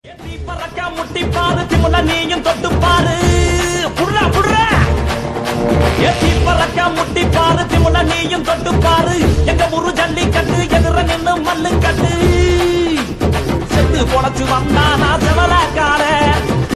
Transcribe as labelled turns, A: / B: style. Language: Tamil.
A: முட்டி பாரு திமுல நீயும் தொட்டு பாரு புடுறா புடுறா ஏத்தி பறக்க முட்டி பாரு திமுல நீயும் தொட்டு பாரு எங்க ஊரு ஜல்லிக்கட்டு எதிர நின்னு மல்லு கட்டு செத்து பொழைச்சு வந்தா